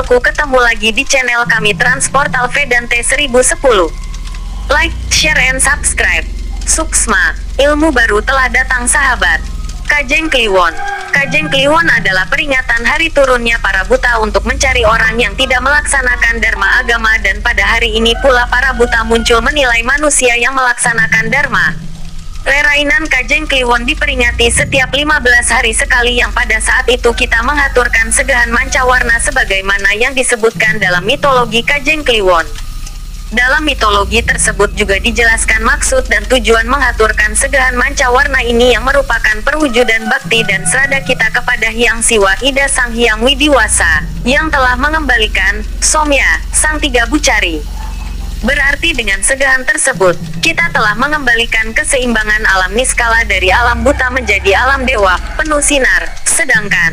baku ketemu lagi di channel kami Transportal Vedante 1010. Like, share, and subscribe. Suksma, ilmu baru telah datang sahabat. Kajeng Kliwon. Kajeng Kliwon adalah peringatan hari turunnya para buta untuk mencari orang yang tidak melaksanakan dharma agama, dan pada hari ini pula para buta muncul menilai manusia yang melaksanakan dharma. Rerainan Kajeng Kliwon diperingati setiap 15 hari sekali, yang pada saat itu kita mengaturkan segahan mancawarna sebagaimana yang disebutkan dalam mitologi Kajeng Kliwon. Dalam mitologi tersebut juga dijelaskan maksud dan tujuan mengaturkan segahan mancawarna ini, yang merupakan perwujudan bakti dan serada kita kepada Hyang Siwa Ida Sang Hyang Widiwasa, yang telah mengembalikan Somya, Sang Tiga Bucari. Berarti dengan segahan tersebut, kita telah mengembalikan keseimbangan alam niskala dari alam buta menjadi alam dewa, penuh sinar, sedangkan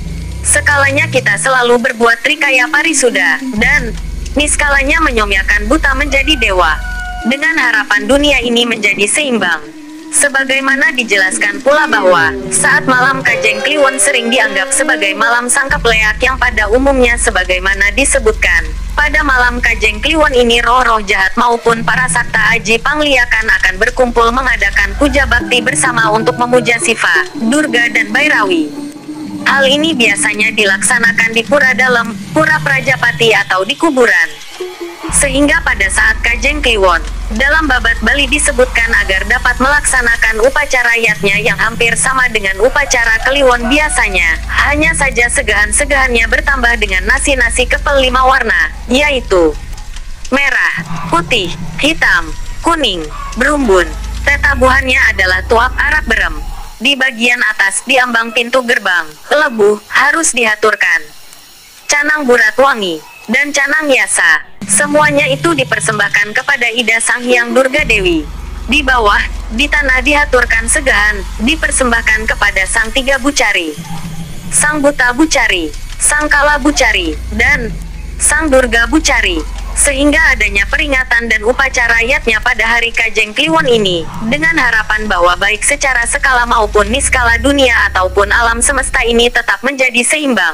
skalanya kita selalu berbuat trikaya parisuda, dan niskalanya menyomyakan buta menjadi dewa, dengan harapan dunia ini menjadi seimbang. Sebagaimana dijelaskan pula bahwa, saat malam Kajeng Kliwon sering dianggap sebagai malam sangkap leak, yang pada umumnya sebagaimana disebutkan, pada malam Kajeng Kliwon ini roh-roh jahat maupun para sakta aji pangliakan akan berkumpul mengadakan puja bakti bersama untuk memuja Siva, Durga, dan Bairawi. Hal ini biasanya dilaksanakan di pura dalam, pura Prajapati, atau di kuburan. Sehingga pada saat Kajeng Kliwon, dalam babat Bali disebutkan agar dapat melaksanakan upacara yatnya yang hampir sama dengan upacara Kliwon biasanya, hanya saja segahan-segahannya bertambah dengan nasi-nasi kepel 5 warna, yaitu merah, putih, hitam, kuning, berumbun. Tetabuhannya adalah tuak arak berem. Di bagian atas di ambang pintu gerbang, lebuh harus dihaturkan canang burat wangi dan canang yasa. Semuanya itu dipersembahkan kepada Ida Sang Hyang Durga Dewi. Di bawah, di tanah dihaturkan segahan, dipersembahkan kepada Sang Tiga Bucari, Sang Buta Bucari, Sang Kala Bucari, dan Sang Durga Bucari. Sehingga adanya peringatan dan upacara yatnya pada hari Kajeng Kliwon ini, dengan harapan bahwa baik secara skala maupun niskala dunia ataupun alam semesta ini tetap menjadi seimbang.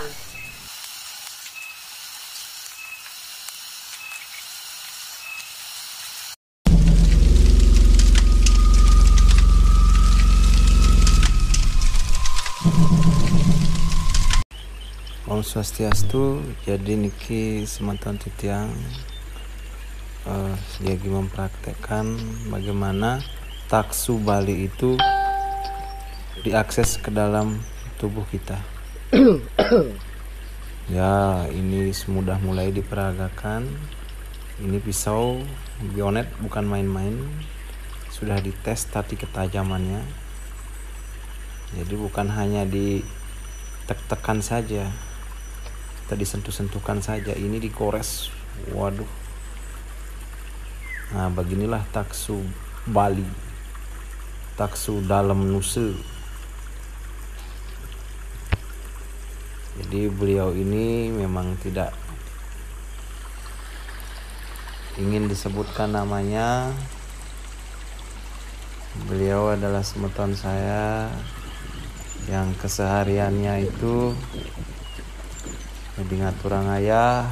Om Swastiastu. Jadi niki semantan titiang lagi mempraktekkan bagaimana taksu Bali itu diakses ke dalam tubuh kita. Ya, ini semudah mulai diperagakan. Ini pisau bionet bukan main-main, sudah dites tadi ketajamannya. Jadi bukan hanya ditek-tekan saja, kita disentuh-sentuhkan saja, ini digores. Waduh. Nah, beginilah taksu Bali, taksu dalam nuse. Jadi beliau ini memang tidak ingin disebutkan namanya. Beliau adalah semeton saya yang kesehariannya itu jadi ngaturang ayah.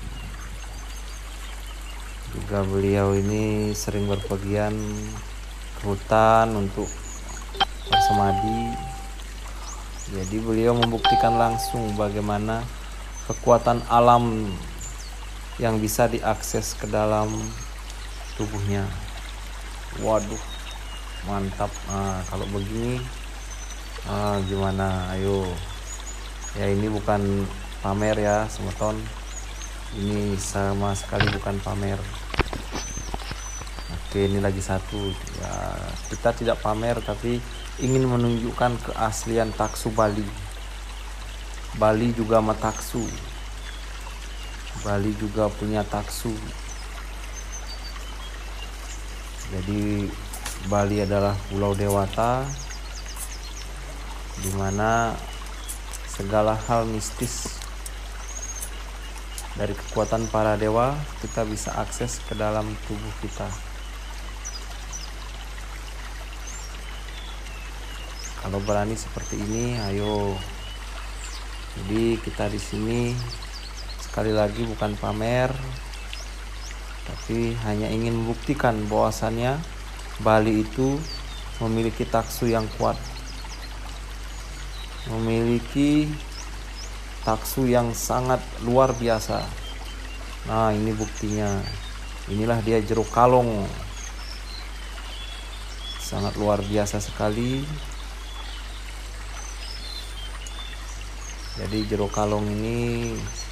Juga beliau ini sering berpergian ke hutan untuk bersemadi. Jadi beliau membuktikan langsung bagaimana kekuatan alam yang bisa diakses ke dalam tubuhnya. Waduh, mantap. Nah, kalau begini gimana? Ayo. Ya, ini bukan pamer ya, semeton. Ini sama sekali bukan pamer. Oke, ini lagi satu. Ya, kita tidak pamer tapi ingin menunjukkan keaslian taksu Bali. Bali juga mataksu. Bali juga punya taksu. Jadi Bali adalah pulau dewata, di mana segala hal mistis dari kekuatan para dewa kita bisa akses ke dalam tubuh kita. Kalau berani seperti ini, ayo. Jadi kita di sini sekali lagi bukan pamer, tapi hanya ingin membuktikan bahwasannya Bali itu memiliki taksu yang kuat, memiliki taksu yang sangat luar biasa. Nah, ini buktinya. Inilah dia jeruk kalong, sangat luar biasa sekali. Jadi jeruk kalong ini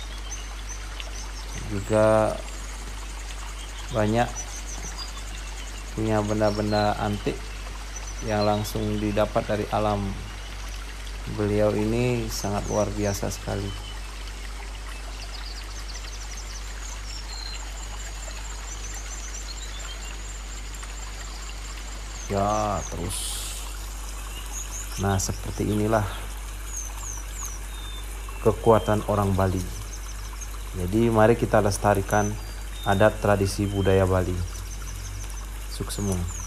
juga banyak punya benda-benda antik yang langsung didapat dari alam. Beliau ini sangat luar biasa sekali. Ya, terus. Nah, seperti inilah kekuatan orang Bali. Jadi mari kita lestarikan adat tradisi budaya Bali. Suksema.